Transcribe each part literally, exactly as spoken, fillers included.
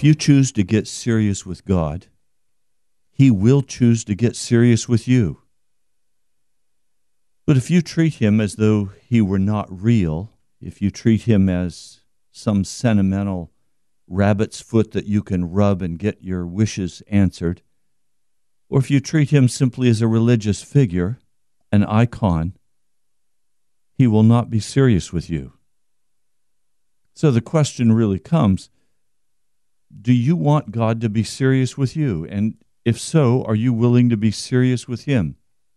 If you choose to get serious with God, He will choose to get serious with you. But if you treat Him as though He were not real, if you treat Him as some sentimental rabbit's foot that you can rub and get your wishes answered, or if you treat Him simply as a religious figure, an icon, He will not be serious with you. So the question really comes, do you want God to be serious with you? And if so, are you willing to be serious with Him?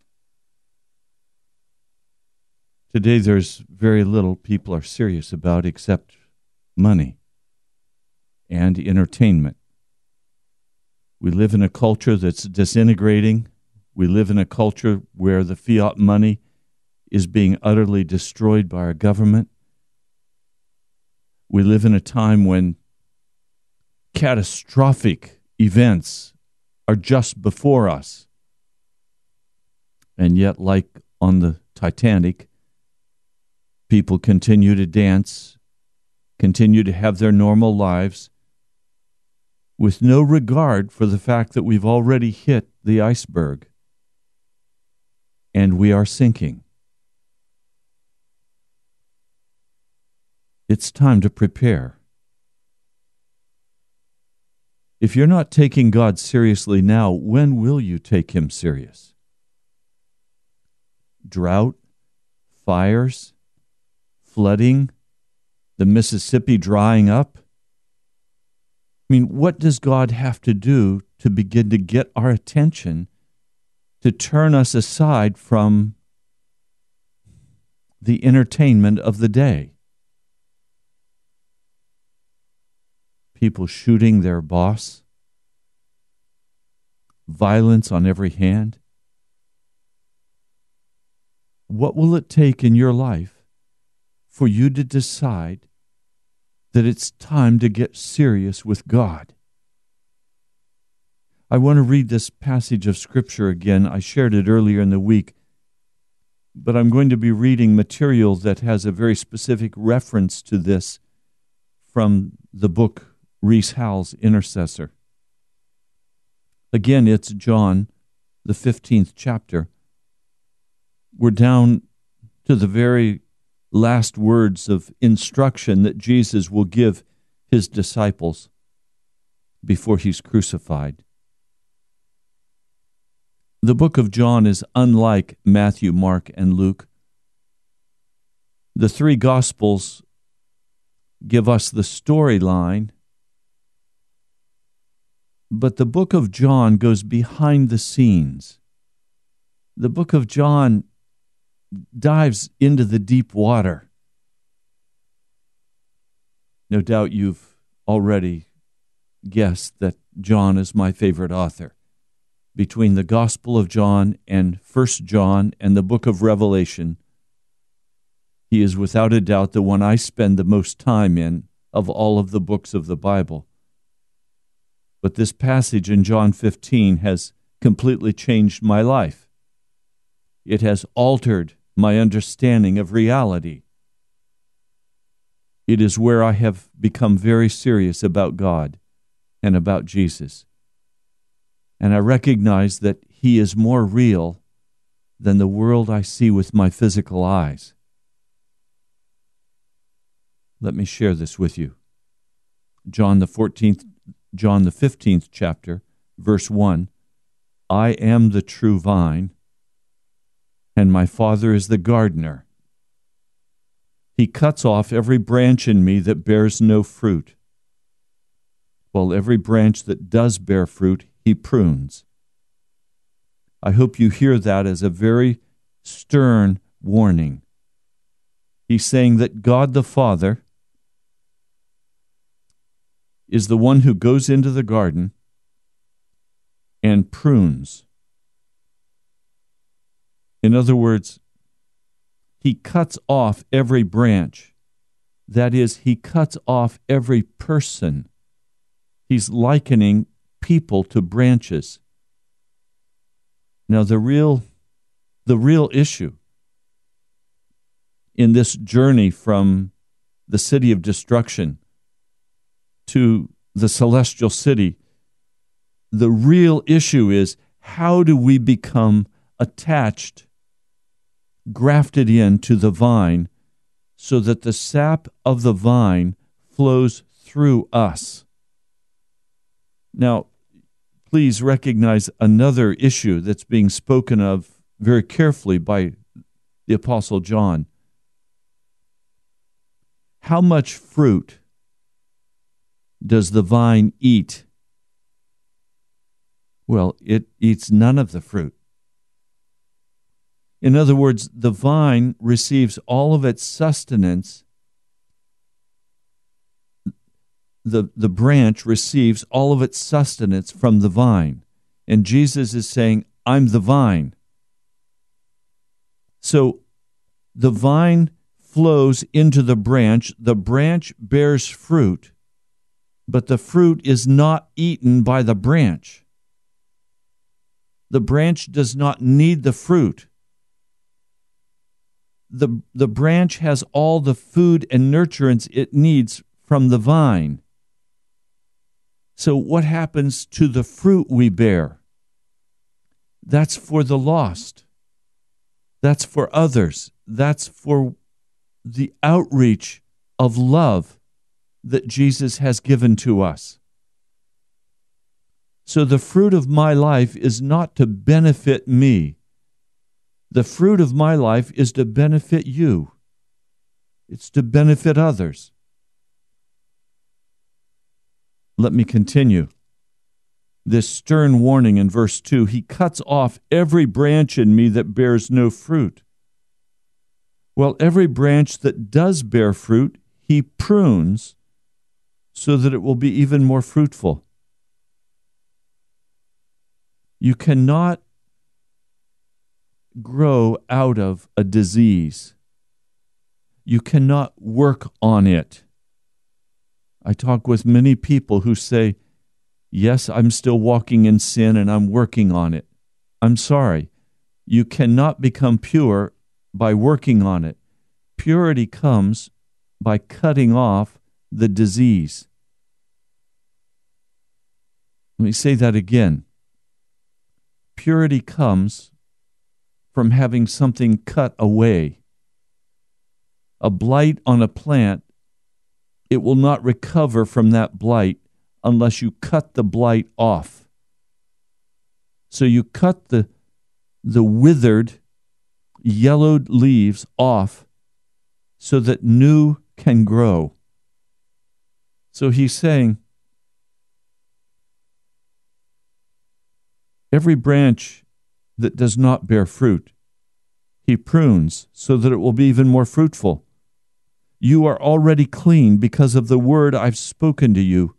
Today there's very little people are serious about except money and entertainment. We live in a culture that's disintegrating. We live in a culture where the fiat money is being utterly destroyed by our government. We live in a time when catastrophic events are just before us. And yet, like on the Titanic, people continue to dance, continue to have their normal lives, with no regard for the fact that we've already hit the iceberg and we are sinking. It's time to prepare. If you're not taking God seriously now, when will you take Him serious? Drought, fires, flooding, the Mississippi drying up? I mean, what does God have to do to begin to get our attention, to turn us aside from the entertainment of the day? People shooting their boss, violence on every hand. What will it take in your life for you to decide that it's time to get serious with God? I want to read this passage of Scripture again. I shared it earlier in the week, but I'm going to be reading material that has a very specific reference to this from the book Rees Howells, Intercessor. Again, it's John, the fifteenth chapter. We're down to the very last words of instruction that Jesus will give His disciples before He's crucified. The book of John is unlike Matthew, Mark, and Luke. The three Gospels give us the storyline, but the book of John goes behind the scenes. The book of John dives into the deep water. No doubt you've already guessed that John is my favorite author. Between the Gospel of John and First John and the book of Revelation, he is without a doubt the one I spend the most time in of all of the books of the Bible. But this passage in John fifteen has completely changed my life. It has altered my understanding of reality. It is where I have become very serious about God and about Jesus. And I recognize that He is more real than the world I see with my physical eyes. Let me share this with you. John the fourteenth John the fifteenth chapter, verse one, I am the true vine, and my Father is the gardener. He cuts off every branch in me that bears no fruit, while every branch that does bear fruit, He prunes. I hope you hear that as a very stern warning. He's saying that God the Father is the one who goes into the garden and prunes. In other words, He cuts off every branch. That is, He cuts off every person. He's likening people to branches. Now, the real, the real issue in this journey from the city of destruction to the celestial city. The real issue is, how do we become attached, grafted into the vine, so that the sap of the vine flows through us? Now, please recognize another issue that's being spoken of very carefully by the Apostle John. How much fruit does the vine eat? Well, it eats none of the fruit. In other words, the vine receives all of its sustenance. The, the branch receives all of its sustenance from the vine. And Jesus is saying, I'm the vine. So the vine flows into the branch. The branch bears fruit, but the fruit is not eaten by the branch. The branch does not need the fruit. The, the branch has all the food and nurturance it needs from the vine. So what happens to the fruit we bear? That's for the lost. That's for others. That's for the outreach of love that Jesus has given to us. So the fruit of my life is not to benefit me. The fruit of my life is to benefit you. It's to benefit others. Let me continue. This stern warning in verse two, he cuts off every branch in me that bears no fruit. Well, every branch that does bear fruit, he prunes so that it will be even more fruitful. You cannot grow out of a disease. You cannot work on it. I talk with many people who say, yes, I'm still walking in sin and I'm working on it. I'm sorry. You cannot become pure by working on it. Purity comes by cutting off the disease. Let me say that again. Purity comes from having something cut away. A blight on a plant, it will not recover from that blight unless you cut the blight off. So you cut the, the withered, yellowed leaves off so that new can grow. So he's saying, every branch that does not bear fruit, he prunes so that it will be even more fruitful. You are already clean because of the word I've spoken to you.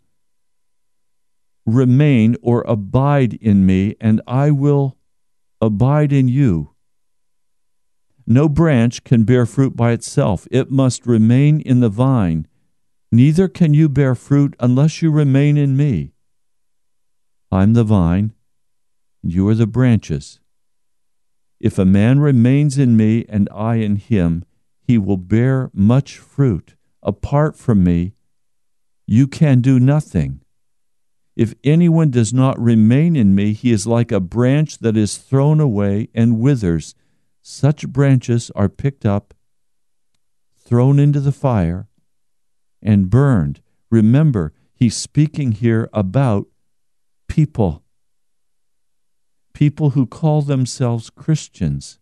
Remain or abide in me, and I will abide in you. No branch can bear fruit by itself. It must remain in the vine. Neither can you bear fruit unless you remain in me. I'm the vine, and you are the branches. If a man remains in me and I in him, he will bear much fruit. Apart from me, you can do nothing. If anyone does not remain in me, he is like a branch that is thrown away and withers. Such branches are picked up, thrown into the fire, and burned. Remember, he's speaking here about people. People who call themselves Christians.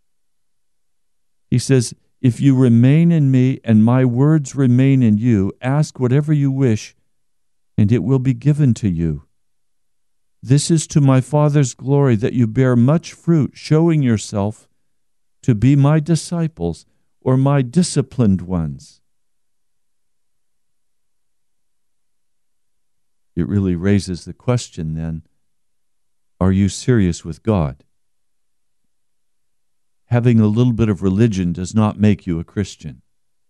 He says, if you remain in me and my words remain in you, ask whatever you wish, and it will be given to you. This is to my Father's glory, that you bear much fruit, showing yourself to be my disciples or my disciplined ones. It really raises the question then, are you serious with God? Having a little bit of religion does not make you a Christian.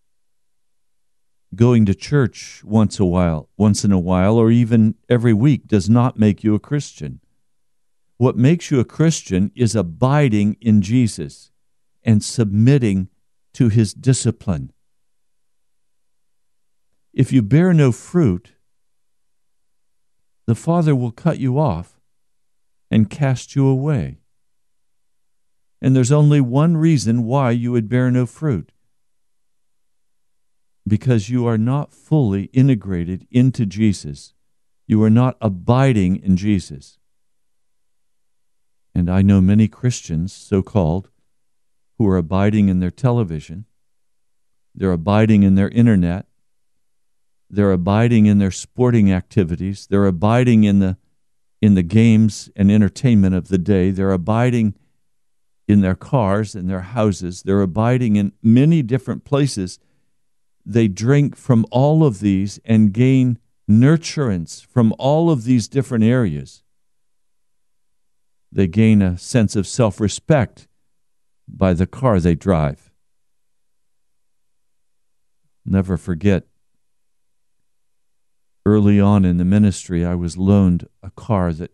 Going to church once a while, once in a while, or even every week does not make you a Christian. What makes you a Christian is abiding in Jesus and submitting to his discipline. If you bear no fruit, the Father will cut you off and cast you away. And there's only one reason why you would bear no fruit. Because you are not fully integrated into Jesus. You are not abiding in Jesus. And I know many Christians, so-called, who are abiding in their television. They're abiding in their internet. They're abiding in their sporting activities. They're abiding in the in the games and entertainment of the day. They're abiding in their cars and their houses. They're abiding in many different places. They drink from all of these and gain nurturance from all of these different areas. They gain a sense of self-respect by the car they drive. Never forget, early on in the ministry, I was loaned a car that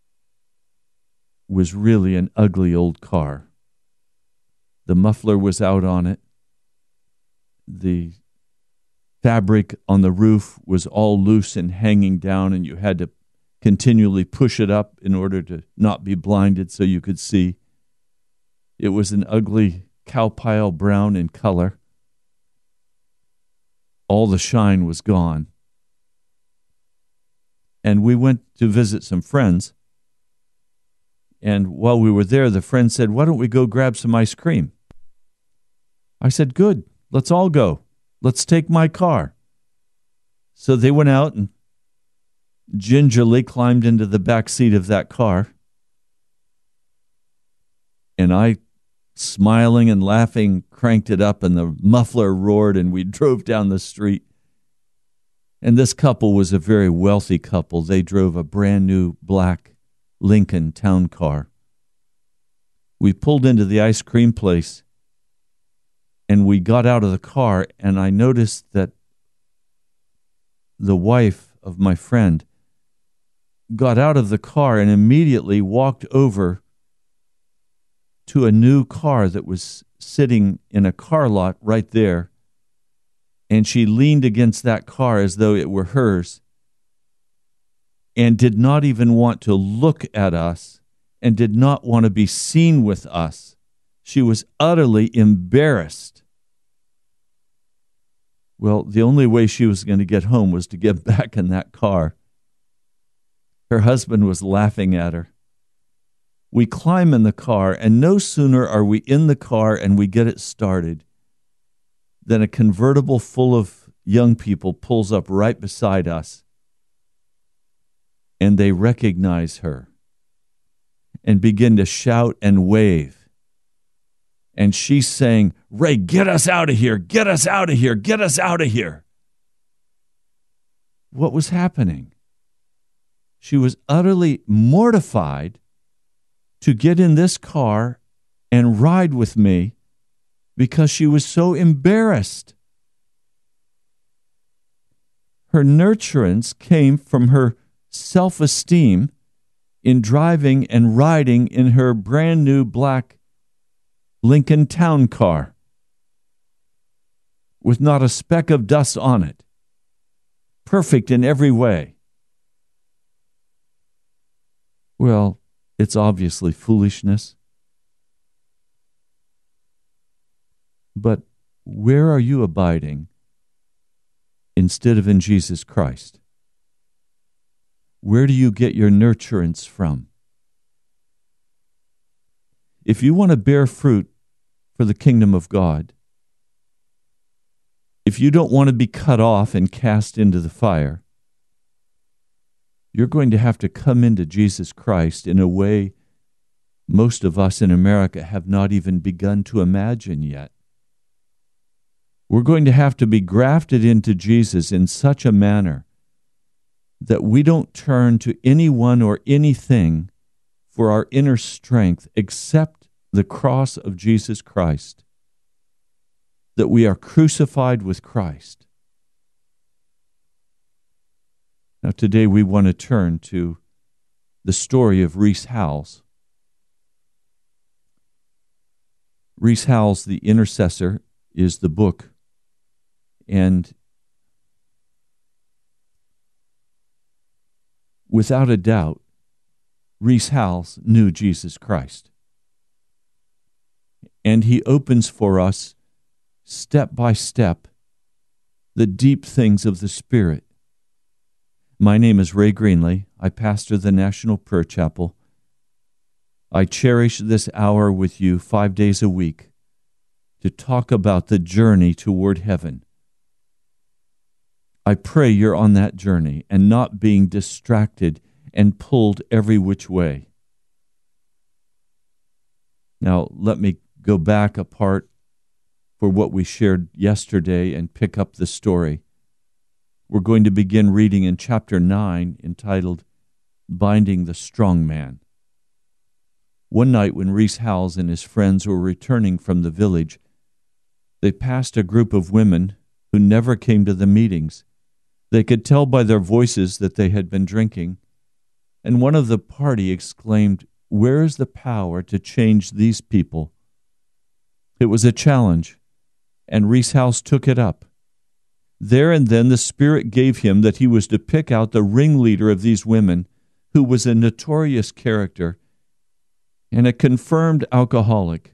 was really an ugly old car. The muffler was out on it. The fabric on the roof was all loose and hanging down, and you had to continually push it up in order to not be blinded so you could see. It was an ugly cowpile brown in color. All the shine was gone. And we went to visit some friends. And while we were there, the friend said, "Why don't we go grab some ice cream?" I said, "Good, let's all go. Let's take my car." So they went out and gingerly climbed into the back seat of that car. And I, smiling and laughing, cranked it up, and the muffler roared, and we drove down the street. And this couple was a very wealthy couple. They drove a brand new black Lincoln town car. We pulled into the ice cream place, and we got out of the car, and I noticed that the wife of my friend got out of the car and immediately walked over to a new car that was sitting in a car lot right there. And she leaned against that car as though it were hers and did not even want to look at us and did not want to be seen with us. She was utterly embarrassed. Well, the only way she was going to get home was to get back in that car. Her husband was laughing at her. We climb in the car, and no sooner are we in the car and we get it started than a convertible full of young people pulls up right beside us, and they recognize her and begin to shout and wave. And she's saying, "Ray, get us out of here, get us out of here, get us out of here." What was happening? She was utterly mortified to get in this car and ride with me because she was so embarrassed. Her nurturance came from her self-esteem in driving and riding in her brand new black Lincoln Town car with not a speck of dust on it, perfect in every way. Well, it's obviously foolishness. But where are you abiding instead of in Jesus Christ? Where do you get your nurturance from? If you want to bear fruit for the kingdom of God, if you don't want to be cut off and cast into the fire, you're going to have to come into Jesus Christ in a way most of us in America have not even begun to imagine yet. We're going to have to be grafted into Jesus in such a manner that we don't turn to anyone or anything for our inner strength except the cross of Jesus Christ, that we are crucified with Christ. Now, today we want to turn to the story of Rees Howells. Rees Howells, The Intercessor, is the book, and without a doubt, Rees Howells knew Jesus Christ. And he opens for us, step by step, the deep things of the Spirit. My name is Ray Greenley. I pastor the National Prayer Chapel. I cherish this hour with you five days a week to talk about the journey toward heaven. I pray you're on that journey and not being distracted and pulled every which way. Now, let me go back a part for what we shared yesterday and pick up the story. We're going to begin reading in chapter nine, entitled Binding the Strong Man. One night when Rees Howells and his friends were returning from the village, they passed a group of women who never came to the meetings. They could tell by their voices that they had been drinking, and one of the party exclaimed, "Where is the power to change these people?" It was a challenge, and Rees Howells took it up. There and then the Spirit gave him that he was to pick out the ringleader of these women, who was a notorious character and a confirmed alcoholic,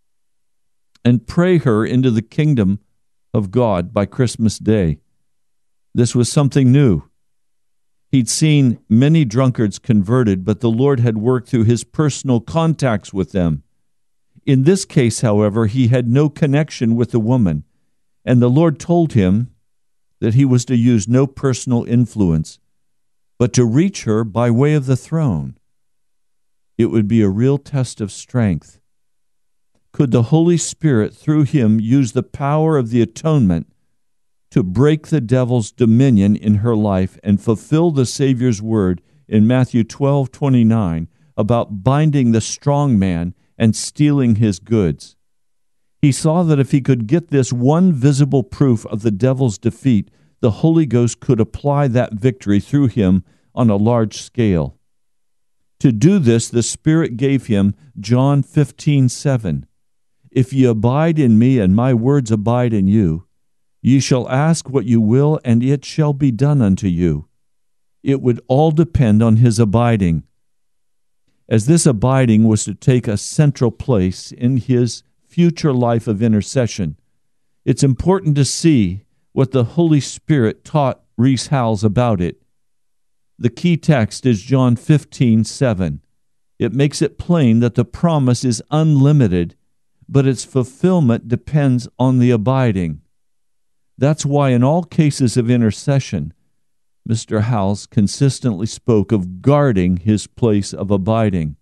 and pray her into the kingdom of God by Christmas Day. This was something new. He'd seen many drunkards converted, but the Lord had worked through his personal contacts with them. In this case, however, he had no connection with the woman, and the Lord told him that he was to use no personal influence, but to reach her by way of the throne. It would be a real test of strength. Could the Holy Spirit, through him, use the power of the atonement to break the devil's dominion in her life and fulfill the Savior's word in Matthew twelve twenty-nine about binding the strong man and stealing his goods? He saw that if he could get this one visible proof of the devil's defeat, the Holy Ghost could apply that victory through him on a large scale. To do this, the Spirit gave him John fifteen seven. If ye abide in me, and my words abide in you, ye shall ask what you will, and it shall be done unto you. It would all depend on his abiding. As this abiding was to take a central place in his future life of intercession, it's important to see what the Holy Spirit taught Rees Howells about it. The key text is John fifteen seven. It makes it plain that the promise is unlimited, but its fulfillment depends on the abiding. That's why in all cases of intercession, Mister Howells consistently spoke of guarding his place of abiding.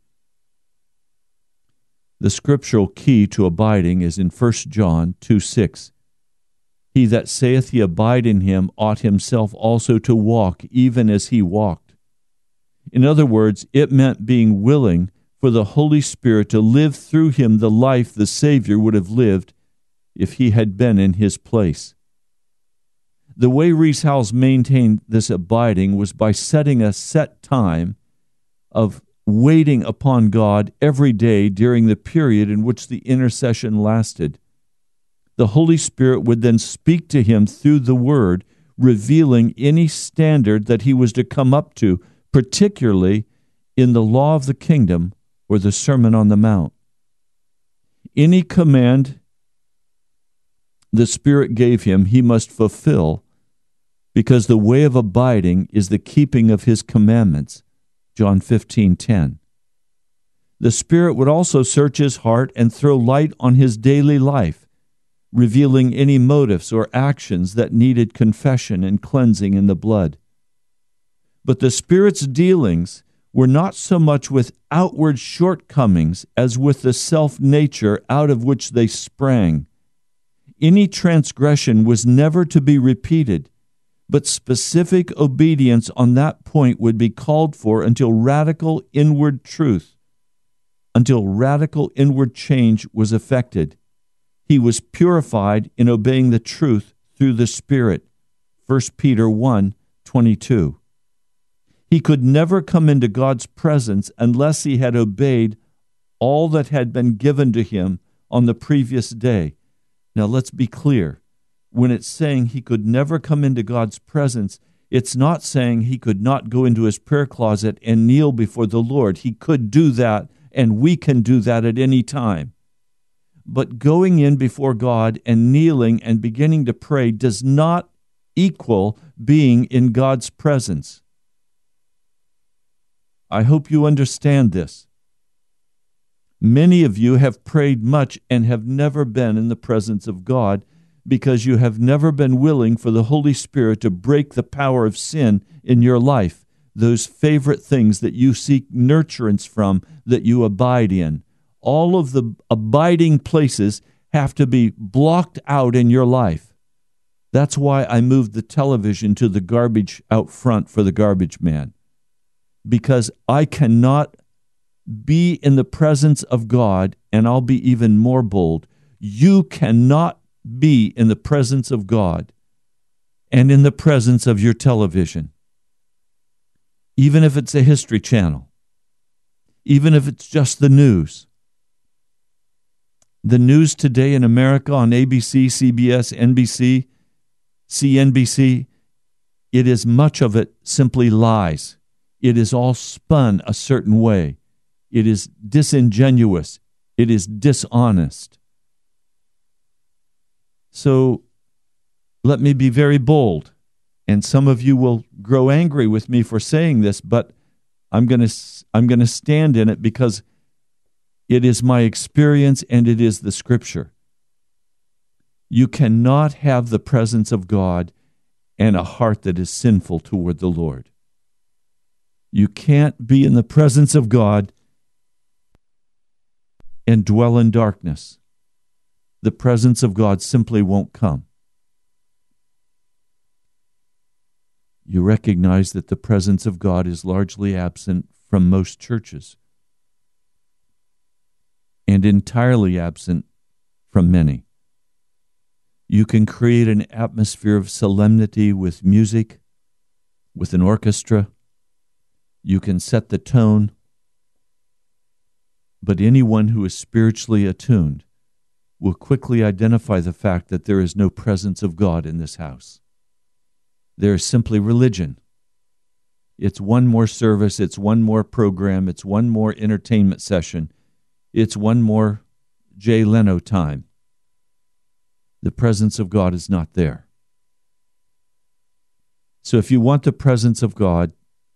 The scriptural key to abiding is in First John two six. He that saith he abide in him ought himself also to walk even as he walked. In other words, it meant being willing for the Holy Spirit to live through him the life the Savior would have lived if he had been in his place. The way Rees Howells maintained this abiding was by setting a set time of waiting upon God every day during the period in which the intercession lasted. The Holy Spirit would then speak to him through the Word, revealing any standard that he was to come up to, particularly in the law of the kingdom or the Sermon on the Mount. Any command the Spirit gave him, he must fulfill, because the way of abiding is the keeping of his commandments. John fifteen ten. The Spirit would also search his heart and throw light on his daily life, revealing any motives or actions that needed confession and cleansing in the blood. But the Spirit's dealings were not so much with outward shortcomings as with the self-nature out of which they sprang. Any transgression was never to be repeated, but specific obedience on that point would be called for until radical inward truth, until radical inward change was effected. He was purified in obeying the truth through the Spirit. First Peter one twenty-two. He could never come into God's presence unless he had obeyed all that had been given to him on the previous day. Now let's be clear. When it's saying he could never come into God's presence, It's not saying he could not go into his prayer closet and kneel before the Lord. He could do that, and we can do that at any time. But going in before God and kneeling and beginning to pray does not equal being in God's presence. I hope you understand this. Many of you have prayed much and have never been in the presence of God because you have never been willing for the Holy Spirit to break the power of sin in your life, those favorite things that you seek nurturance from, that you abide in. All of the abiding places have to be blocked out in your life. That's why I moved the television to the garbage out front for the garbage man, because I cannot be in the presence of God, and I'll be even more bold. You cannot be in the presence of God and in the presence of your television, even if it's a History Channel, even if it's just the news. The news today in America on A B C, C B S, N B C, C N B C, it is much of it simply lies. It is all spun a certain way. It is disingenuous. It is dishonest. So let me be very bold. And some of you will grow angry with me for saying this, but I'm going to I'm going to stand in it because it is my experience and it is the Scripture. You cannot have the presence of God and a heart that is sinful toward the Lord. You can't be in the presence of God and dwell in darkness. The presence of God simply won't come. You recognize that the presence of God is largely absent from most churches and entirely absent from many. You can create an atmosphere of solemnity with music, with an orchestra. You can set the tone. But anyone who is spiritually attuned will quickly identify the fact that there is no presence of God in this house. There is simply religion. It's one more service, it's one more program, it's one more entertainment session, it's one more Jay Leno time. The presence of God is not there. So if you want the presence of God,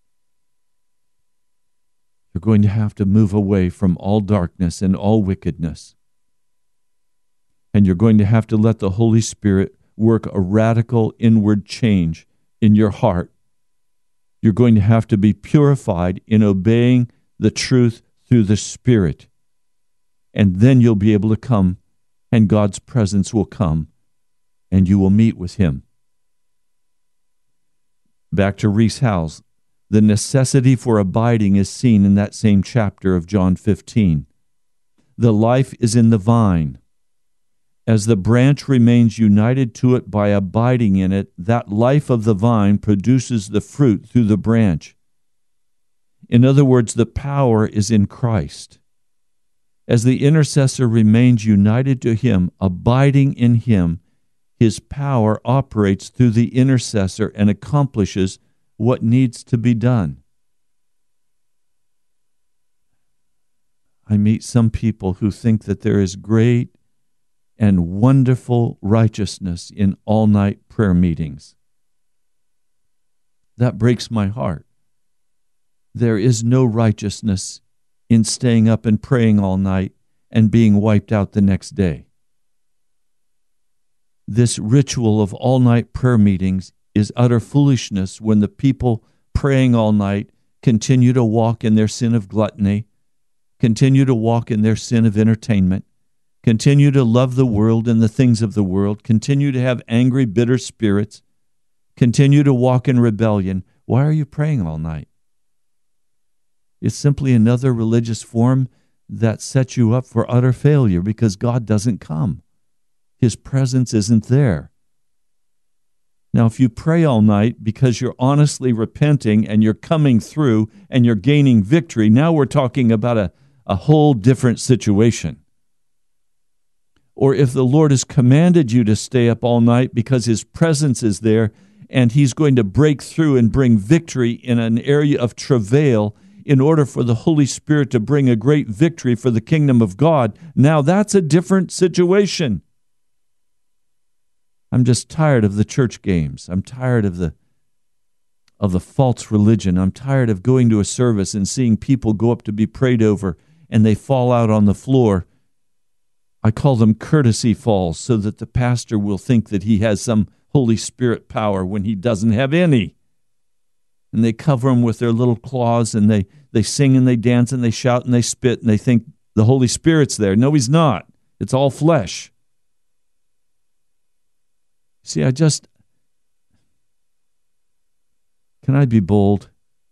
you're going to have to move away from all darkness and all wickedness. And you're going to have to let the Holy Spirit work a radical inward change in your heart. You're going to have to be purified in obeying the truth through the Spirit. And then you'll be able to come, and God's presence will come, and you will meet with Him. Back to Rees Howells. The necessity for abiding is seen in that same chapter of John fifteen. The life is in the vine. As the branch remains united to it by abiding in it, that life of the vine produces the fruit through the branch. In other words, the power is in Christ. As the intercessor remains united to Him, abiding in Him, His power operates through the intercessor and accomplishes what needs to be done. I meet some people who think that there is great and wonderful righteousness in all-night prayer meetings. That breaks my heart. There is no righteousness in staying up and praying all night and being wiped out the next day. This ritual of all-night prayer meetings is utter foolishness when the people praying all night continue to walk in their sin of gluttony, continue to walk in their sin of entertainment, continue to love the world and the things of the world, continue to have angry, bitter spirits, continue to walk in rebellion. Why are you praying all night? It's simply another religious form that sets you up for utter failure because God doesn't come. His presence isn't there. Now, if you pray all night because you're honestly repenting and you're coming through and you're gaining victory, now we're talking about a, a whole different situation. Or if the Lord has commanded you to stay up all night because His presence is there and he's going to break through and bring victory in an area of travail in order for the Holy Spirit to bring a great victory for the kingdom of God. Now that's a different situation. I'm just tired of the church games. I'm tired of the of the false religion. I'm tired of going to a service and seeing people go up to be prayed over and they fall out on the floor. I call them courtesy falls, so that the pastor will think that he has some Holy Spirit power when he doesn't have any. And they cover them with their little claws, and they, they sing and they dance and they shout and they spit, and they think the Holy Spirit's there. No, he's not. It's all flesh. See, I just... Can I be bold?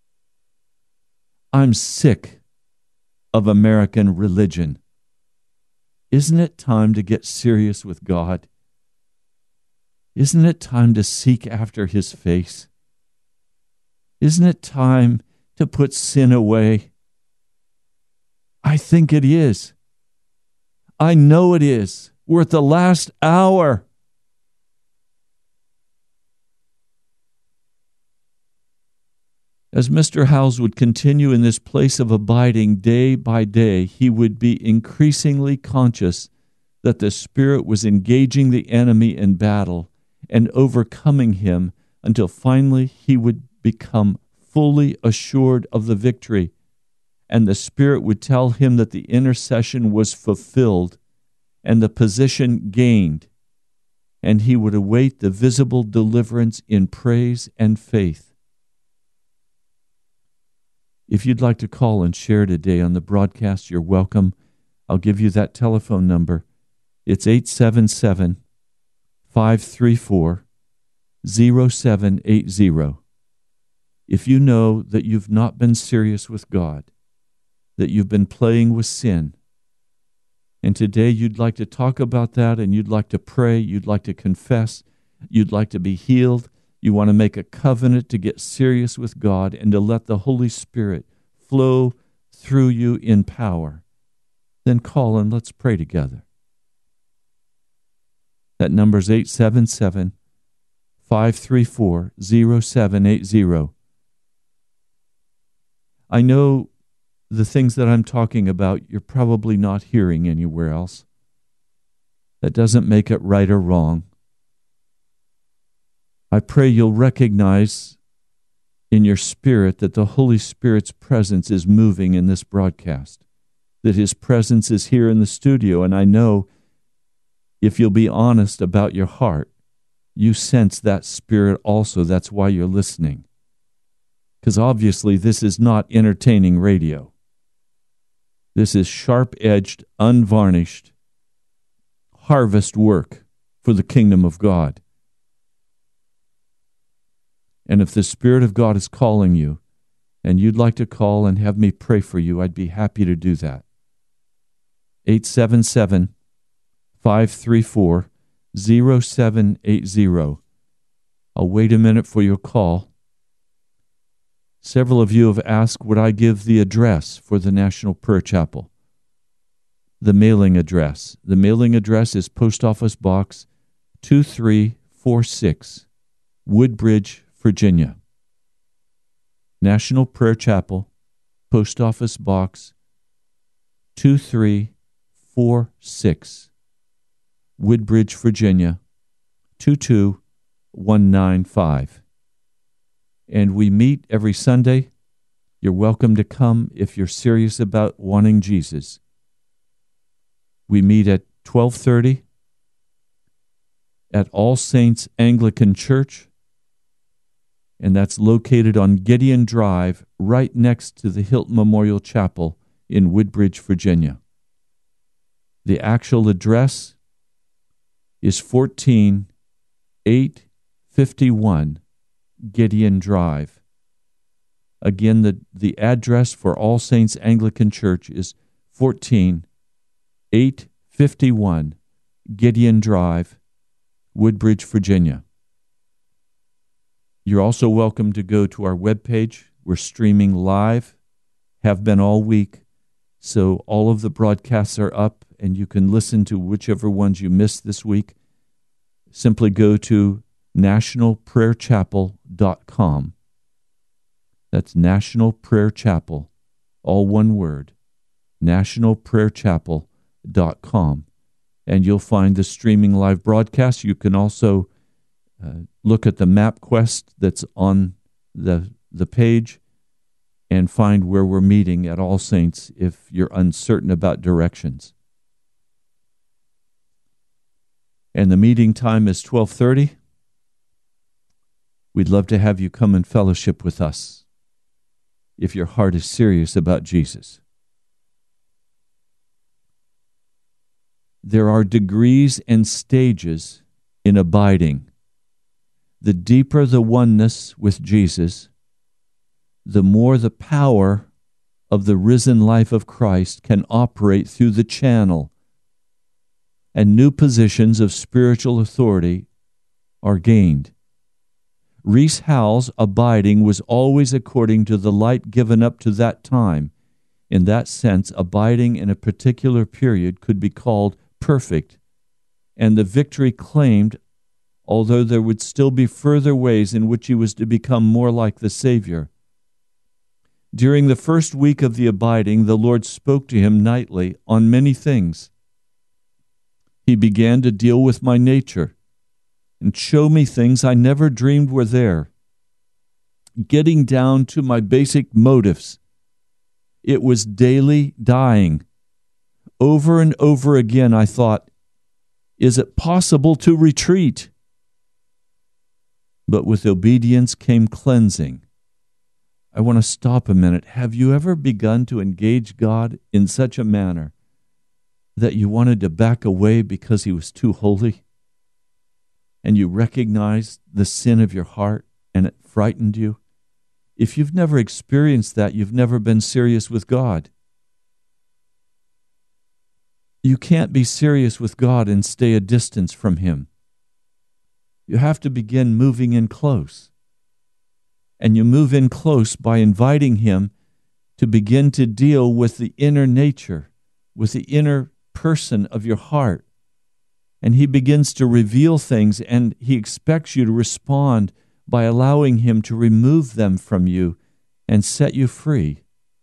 I'm sick of American religion. Isn't it time to get serious with God? Isn't it time to seek after His face? Isn't it time to put sin away? I think it is. I know it is. We're at the last hour. As Mister Howells would continue in this place of abiding day by day, he would be increasingly conscious that the Spirit was engaging the enemy in battle and overcoming him until finally he would become fully assured of the victory, and the Spirit would tell him that the intercession was fulfilled and the position gained, and he would await the visible deliverance in praise and faith. If you'd like to call and share today on the broadcast, you're welcome. I'll give you that telephone number. It's eight seven seven, five three four, zero seven eight zero. If you know that you've not been serious with God, that you've been playing with sin, and today you'd like to talk about that, and you'd like to pray, you'd like to confess, you'd like to be healed, you want to make a covenant to get serious with God and to let the Holy Spirit flow through you in power, then call and let's pray together. That number is eight seven seven, five three four, zero seven eight zero. I know the things that I'm talking about you're probably not hearing anywhere else. That doesn't make it right or wrong. I pray you'll recognize in your spirit that the Holy Spirit's presence is moving in this broadcast, that His presence is here in the studio, and I know if you'll be honest about your heart, you sense that Spirit also. That's why you're listening. Because obviously this is not entertaining radio. This is sharp-edged, unvarnished harvest work for the kingdom of God. And if the Spirit of God is calling you, and you'd like to call and have me pray for you, I'd be happy to do that. eight seven seven, five three four, zero seven eight zero. I'll wait a minute for your call. Several of you have asked, would I give the address for the National Prayer Chapel? The mailing address. The mailing address is Post Office Box two three four six, Woodbridge, Virginia. National Prayer Chapel, Post Office Box two three four six, Woodbridge, Virginia, two two one nine five. And we meet every Sunday. You're welcome to come if you're serious about wanting Jesus. We meet at twelve thirty at All Saints Anglican Church, and that's located on Gideon Drive, right next to the Hilton Memorial Chapel in Woodbridge, Virginia. The actual address is fourteen eight fifty-one Gideon Drive. Again, the, the address for All Saints Anglican Church is fourteen eight fifty-one Gideon Drive, Woodbridge, Virginia. You're also welcome to go to our webpage. We're streaming live, have been all week, so all of the broadcasts are up, and you can listen to whichever ones you missed this week. Simply go to national prayer chapel dot com. That's National Prayer Chapel, all one word, national prayer chapel dot com. And you'll find the streaming live broadcast. You can also uh, look at the MapQuest that's on the, the page and find where we're meeting at All Saints if you're uncertain about directions. And the meeting time is twelve thirty. We'd love to have you come and fellowship with us if your heart is serious about Jesus. There are degrees and stages in abiding. The deeper the oneness with Jesus, the more the power of the risen life of Christ can operate through the channel, and new positions of spiritual authority are gained. Rees Howells' abiding was always according to the light given up to that time. In that sense, abiding in a particular period could be called perfect, and the victory claimed, although there would still be further ways in which he was to become more like the Savior. During the first week of the abiding, the Lord spoke to him nightly on many things. He began to deal with my nature and show me things I never dreamed were there, getting down to my basic motives. It was daily dying. Over and over again I thought, is it possible to retreat? But with obedience came cleansing. I want to stop a minute. Have you ever begun to engage God in such a manner that you wanted to back away because he was too holy? And you recognized the sin of your heart and it frightened you? If you've never experienced that, you've never been serious with God. You can't be serious with God and stay a distance from him. You have to begin moving in close. And you move in close by inviting him to begin to deal with the inner nature, with the inner person of your heart. And he begins to reveal things, and he expects you to respond by allowing him to remove them from you and set you free.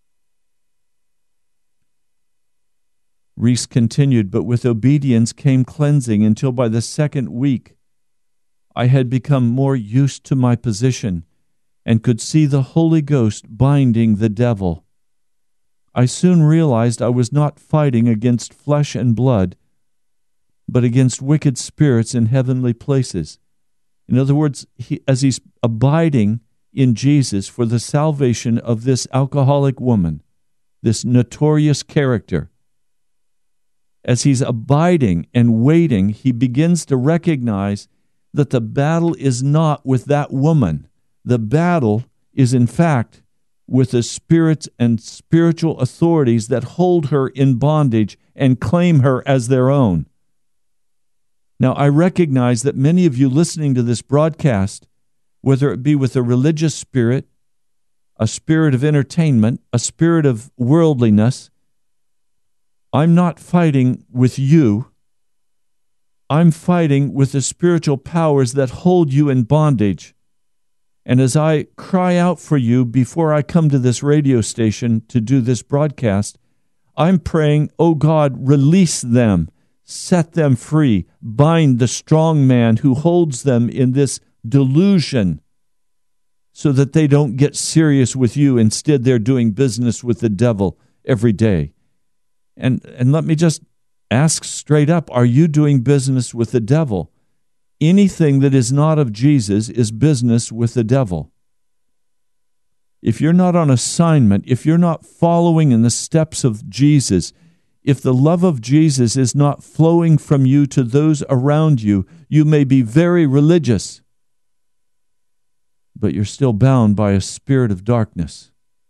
Rees continued, but with obedience came cleansing until by the second week I had become more used to my position and could see the Holy Ghost binding the devil. I soon realized I was not fighting against flesh and blood, but against wicked spirits in heavenly places. In other words, he, as he's abiding in Jesus for the salvation of this alcoholic woman, this notorious character, as he's abiding and waiting, he begins to recognize that the battle is not with that woman. The battle is, in fact, with the spirits and spiritual authorities that hold her in bondage and claim her as their own. Now, I recognize that many of you listening to this broadcast, whether it be with a religious spirit, a spirit of entertainment, a spirit of worldliness, I'm not fighting with you. I'm fighting with the spiritual powers that hold you in bondage. And as I cry out for you before I come to this radio station to do this broadcast, I'm praying, oh God, release them, set them free, bind the strong man who holds them in this delusion so that they don't get serious with you. Instead, they're doing business with the devil every day. And and let me just ask straight up, are you doing business with the devil? Anything that is not of Jesus is business with the devil. If you're not on assignment, if you're not following in the steps of Jesus, if the love of Jesus is not flowing from you to those around you, you may be very religious, but you're still bound by a spirit of darkness.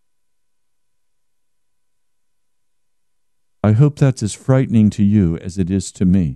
I hope that's as frightening to you as it is to me.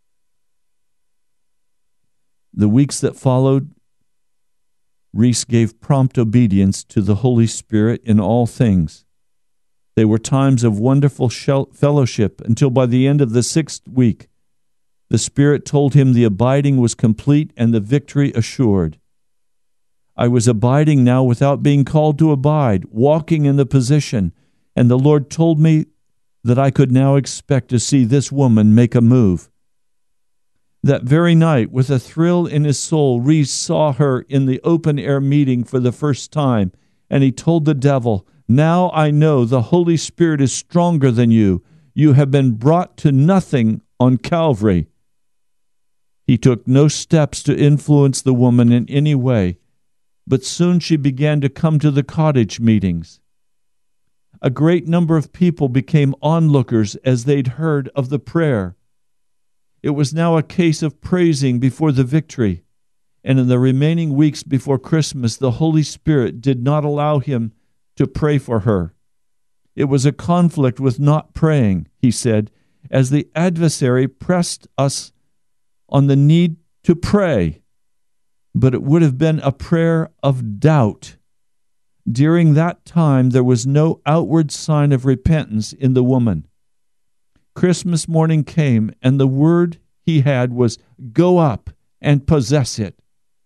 The weeks that followed, Rees gave prompt obedience to the Holy Spirit in all things. They were times of wonderful fellowship until by the end of the sixth week, The Spirit told him the abiding was complete and the victory assured. I was abiding now without being called to abide, walking in the position, and the Lord told me that I could now expect to see this woman make a move. That very night, with a thrill in his soul, Rees saw her in the open-air meeting for the first time, and he told the devil, "Now I know the Holy Spirit is stronger than you. You have been brought to nothing on Calvary." He took no steps to influence the woman in any way, but soon she began to come to the cottage meetings. A great number of people became onlookers as they'd heard of the prayer. It was now a case of praising before the victory, and in the remaining weeks before Christmas, the Holy Spirit did not allow him to pray for her. It was a conflict with not praying, he said, as the adversary pressed us on the need to pray, but it would have been a prayer of doubt. During that time, there was no outward sign of repentance in the woman. Christmas morning came, and the word he had was, "Go up and possess it."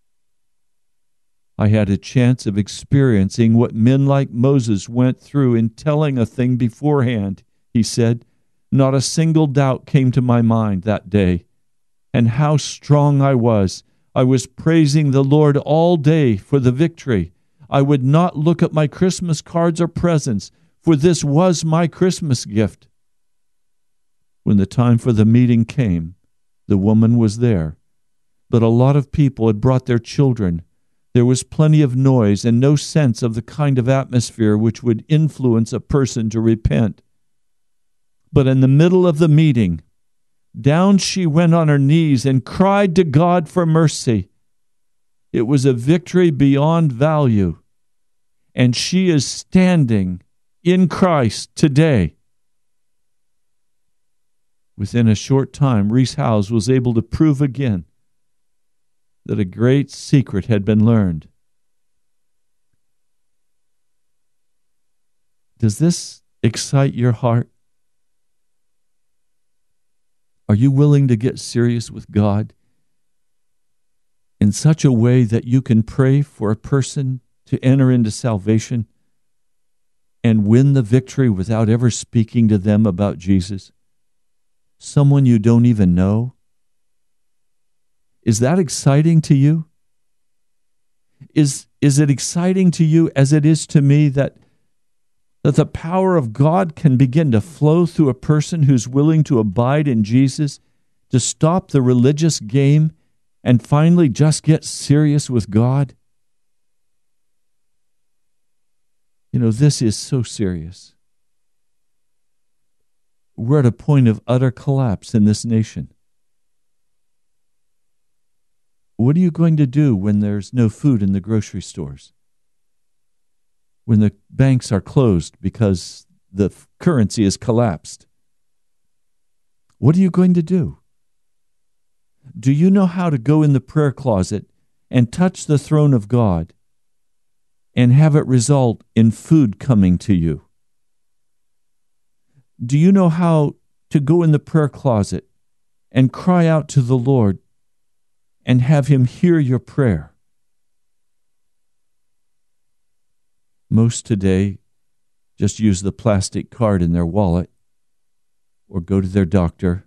I had a chance of experiencing what men like Moses went through in telling a thing beforehand, he said. Not a single doubt came to my mind that day. And how strong I was. I was praising the Lord all day for the victory. I would not look at my Christmas cards or presents, for this was my Christmas gift. When the time for the meeting came, the woman was there, but a lot of people had brought their children. There was plenty of noise and no sense of the kind of atmosphere which would influence a person to repent. But in the middle of the meeting, down she went on her knees and cried to God for mercy. It was a victory beyond value, and she is standing in Christ today. Within a short time, Rees Howes was able to prove again that a great secret had been learned. Does this excite your heart? Are you willing to get serious with God in such a way that you can pray for a person to enter into salvation and win the victory without ever speaking to them about Jesus? Someone you don't even know? Is that exciting to you? Is, is it exciting to you as it is to me that, that the power of God can begin to flow through a person who's willing to abide in Jesus, to stop the religious game and finally just get serious with God? You know, this is so serious. We're at a point of utter collapse in this nation. What are you going to do when there's no food in the grocery stores? When the banks are closed because the currency has collapsed? What are you going to do? Do you know how to go in the prayer closet and touch the throne of God and have it result in food coming to you? Do you know how to go in the prayer closet and cry out to the Lord and have Him hear your prayer? Most today just use the plastic card in their wallet or go to their doctor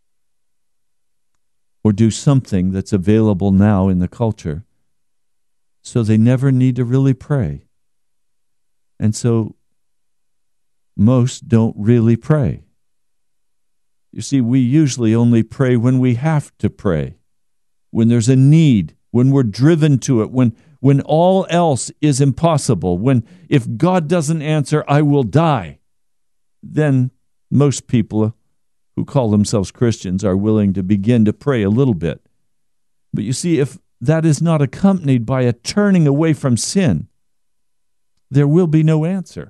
or do something that's available now in the culture, so they never need to really pray. And so most don't really pray. You see, we usually only pray when we have to pray, when there's a need, when we're driven to it, when, when all else is impossible, when if God doesn't answer, I will die. Then most people who call themselves Christians are willing to begin to pray a little bit. But you see, if that is not accompanied by a turning away from sin, there will be no answer.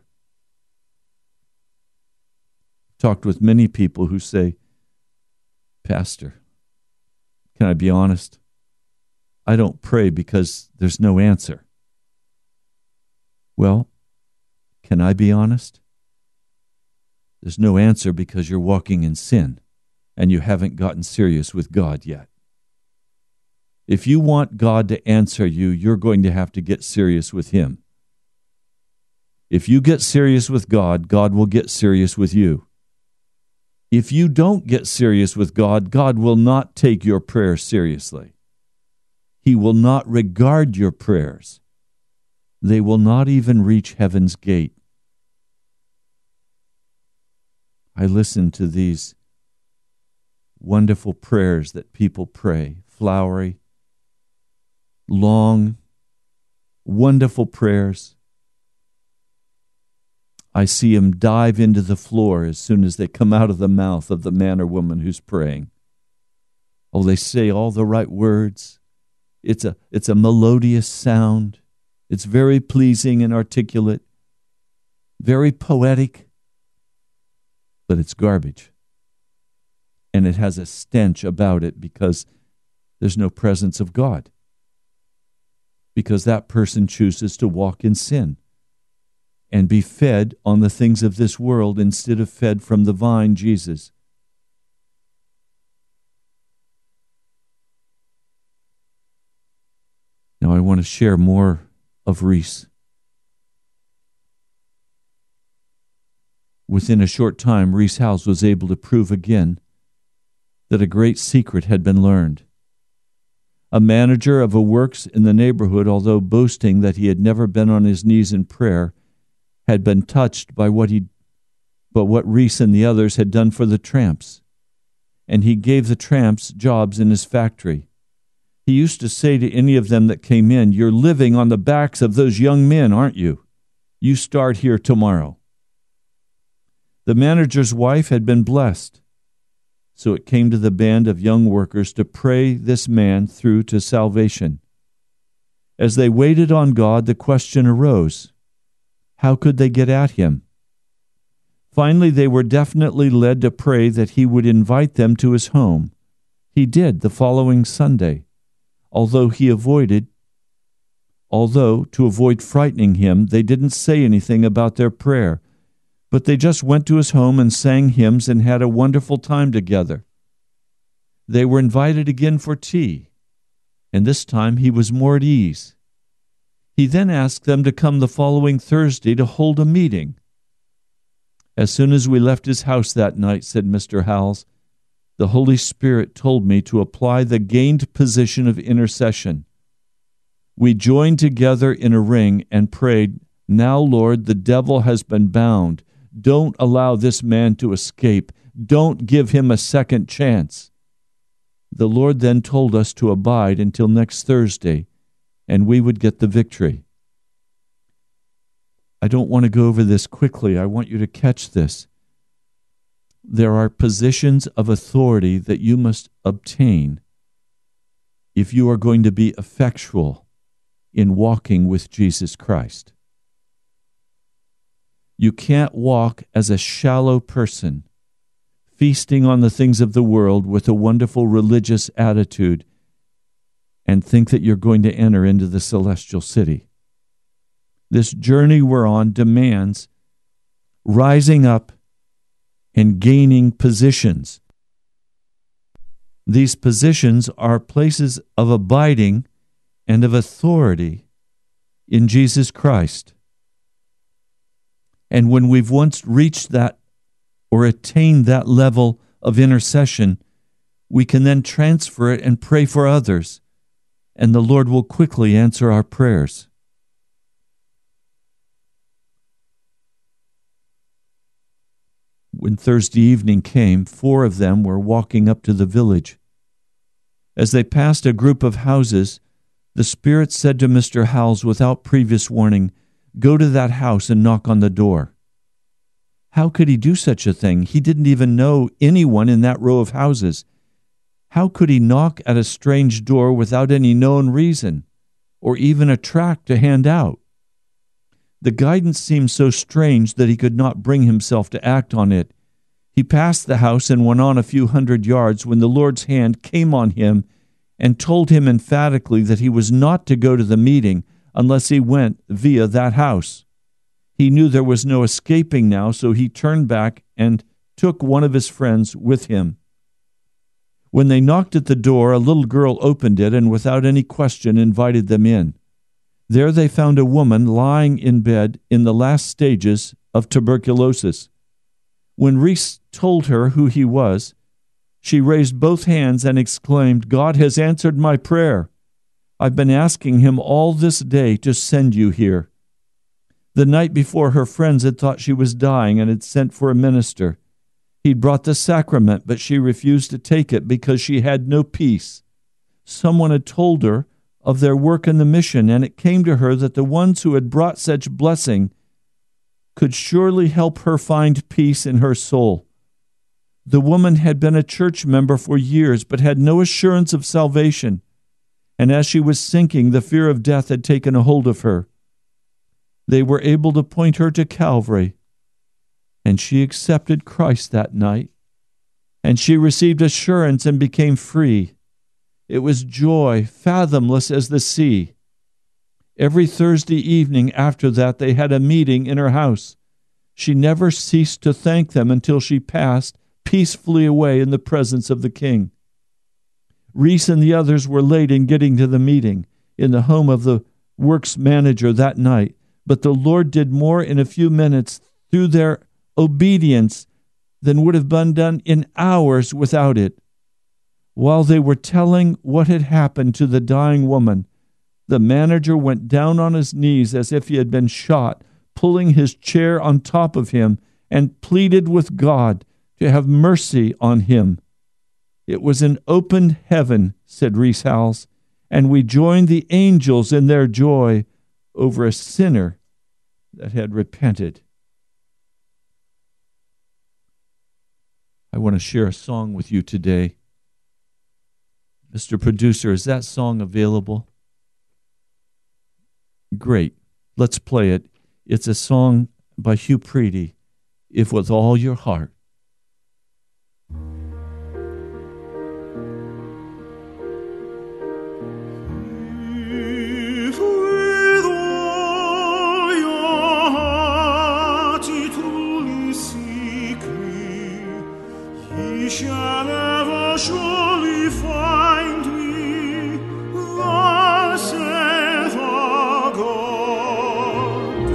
Talked with many people who say, "Pastor, can I be honest? I don't pray because there's no answer." Well, can I be honest? There's no answer because you're walking in sin. and you haven't gotten serious with God yet. If you want God to answer you, you're going to have to get serious with Him. If you get serious with God, God will get serious with you. If you don't get serious with God, God will not take your prayers seriously. He will not regard your prayers. They will not even reach heaven's gate. I listen to these wonderful prayers that people pray, flowery, long, wonderful prayers. I see them dive into the floor as soon as they come out of the mouth of the man or woman who's praying. Oh, they say all the right words. It's a, it's a melodious sound. It's very pleasing and articulate, very poetic, but it's garbage. And it has a stench about it because there's no presence of God. Because that person chooses to walk in sin and be fed on the things of this world instead of fed from the vine, Jesus. Now I want to share more of Reese. Within a short time, Reese Howells was able to prove again that a great secret had been learned. A manager of a works in the neighborhood, although boasting that he had never been on his knees in prayer, had been touched by what he, but what Reese and the others had done for the tramps. And he gave the tramps jobs in his factory. He used to say to any of them that came in, "You're living on the backs of those young men, aren't you? You start here tomorrow." The manager's wife had been blessed. So it came to the band of young workers to pray this man through to salvation. As they waited on God, the question arose, how could they get at him? Finally, they were definitely led to pray that he would invite them to his home. He did the following Sunday, although he avoided, although to avoid frightening him, they didn't say anything about their prayer. But they just went to his home and sang hymns and had a wonderful time together. They were invited again for tea, and this time he was more at ease. He then asked them to come the following Thursday to hold a meeting. As soon as we left his house that night, said Mister Howells, the Holy Spirit told me to apply the gained position of intercession. We joined together in a ring and prayed, "Now, Lord, the devil has been bound. Don't allow this man to escape. Don't give him a second chance." The Lord then told us to abide until next Thursday, and we would get the victory. I don't want to go over this quickly. I want you to catch this. There are positions of authority that you must obtain if you are going to be effectual in walking with Jesus Christ. You can't walk as a shallow person, feasting on the things of the world with a wonderful religious attitude, and think that you're going to enter into the celestial city. This journey we're on demands rising up and gaining positions. These positions are places of abiding and of authority in Jesus Christ. And when we've once reached that or attained that level of intercession, we can then transfer it and pray for others, and the Lord will quickly answer our prayers. When Thursday evening came, four of them were walking up to the village. As they passed a group of houses, the Spirit said to Mister Howells without previous warning, "Go to that house and knock on the door." How could he do such a thing? He didn't even know anyone in that row of houses. How could he knock at a strange door without any known reason, or even a tract to hand out? The guidance seemed so strange that he could not bring himself to act on it. He passed the house and went on a few hundred yards when the Lord's hand came on him and told him emphatically that he was not to go to the meeting unless he went via that house. He knew there was no escaping now, so he turned back and took one of his friends with him. When they knocked at the door, a little girl opened it and without any question invited them in. There they found a woman lying in bed in the last stages of tuberculosis. When Rees told her who he was, she raised both hands and exclaimed, "God has answered my prayer. I've been asking him all this day to send you here." The night before, her friends had thought she was dying and had sent for a minister. He'd brought the sacrament, but she refused to take it because she had no peace. Someone had told her of their work in the mission, and it came to her that the ones who had brought such blessing could surely help her find peace in her soul. The woman had been a church member for years, but had no assurance of salvation, and as she was sinking, the fear of death had taken a hold of her. They were able to point her to Calvary, and she accepted Christ that night, and she received assurance and became free. It was joy, fathomless as the sea. Every Thursday evening after that, they had a meeting in her house. She never ceased to thank them until she passed peacefully away in the presence of the King. Rees and the others were late in getting to the meeting in the home of the works manager that night, but the Lord did more in a few minutes through their obedience than would have been done in hours without it. While they were telling what had happened to the dying woman, the manager went down on his knees as if he had been shot, pulling his chair on top of him, and pleaded with God to have mercy on him. It was an open heaven, said Rees Howells, and we joined the angels in their joy over a sinner that had repented. I want to share a song with you today. Mister Producer, is that song available? Great. Let's play it. It's a song by Hugh Preedy, If With All Your Heart. If with all your heart ye truly seek me, ye shall ever surely find me, thus saith our God.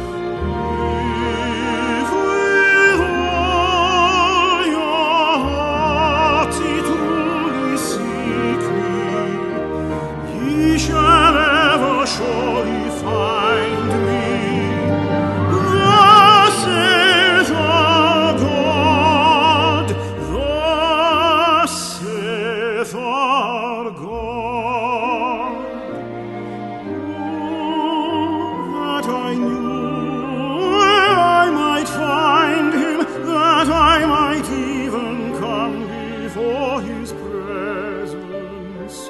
If with all your heart ye truly seek me, ye shall ever surely find me, thus saith our God, thus saith our God. Oh, that I knew where I might find him, that I might even come before his presence.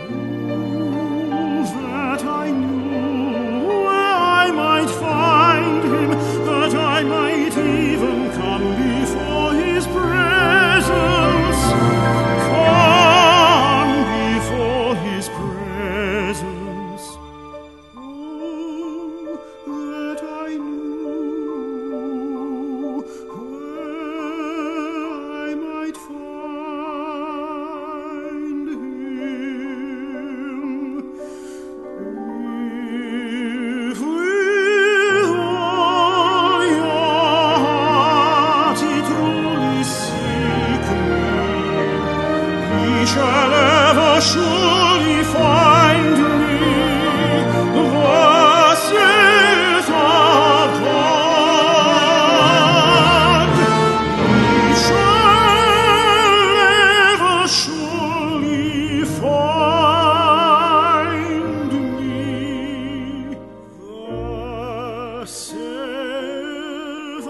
Oh, that I knew where I might find him, that I might even come before his presence. Come before his presence. Oh, that I knew where I might find him. If with all your heart ye truly seek me, ye shall ever surely find me, thus saith our God. Ye shall ever surely find me, thus saith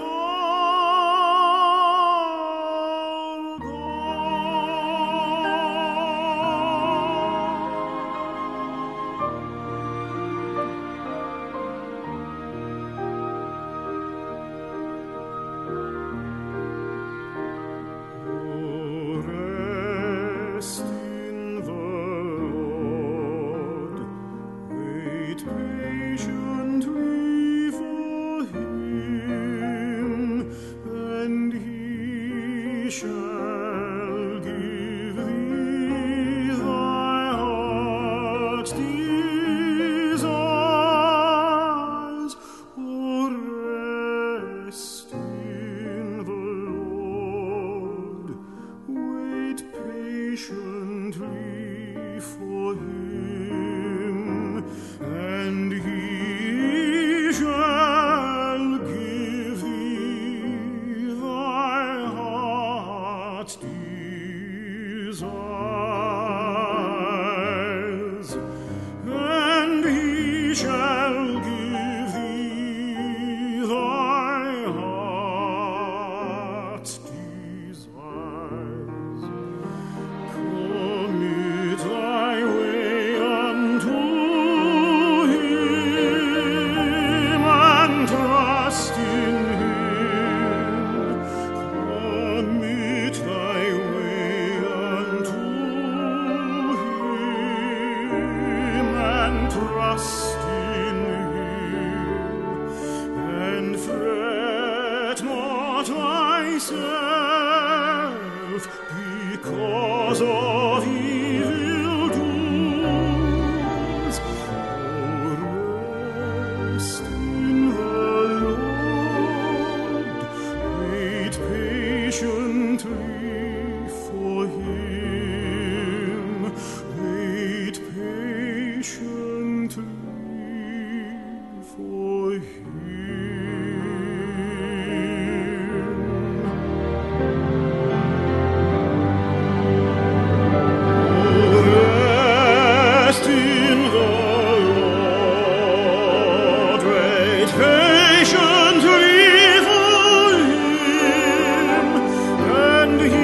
our God. Rest in the Lord, wait patiently for him, and he shall give thee desires, and he shall give thee thy heart's desires. Commit thy way unto him, and trust in him. Commit thy way unto him, and trust in him, and fret not thyself because of evil doers. Oh, rest in the Lord, wait patiently for him, wait patiently for him. Rest in the Lord, wait patiently for him, and he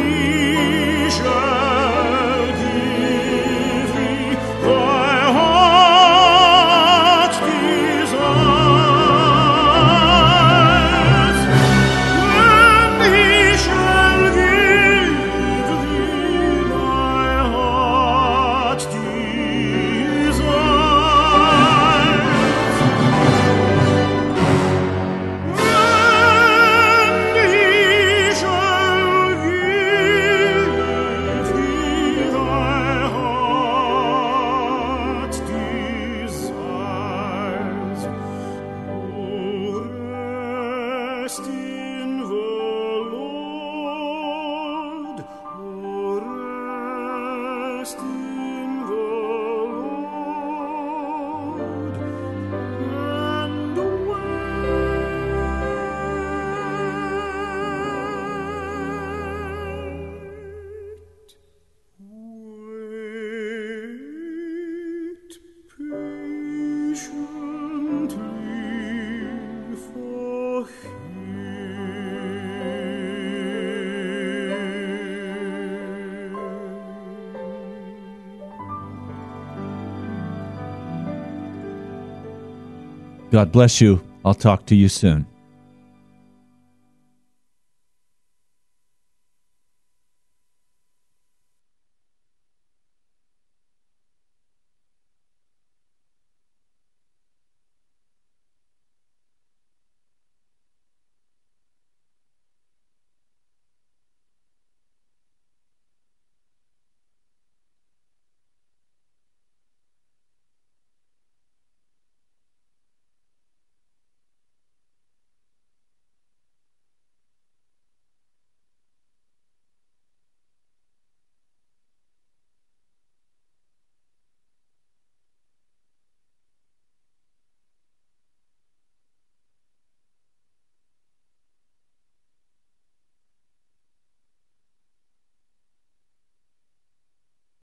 shall give thee thy heart's desires, and he shall give thee thy heart's desires, and he shall give thee thy heart's desires. Oh, rest in the Lord, oh, rest in the Lord, and wait, wait patiently for him. God bless you. I'll talk to you soon.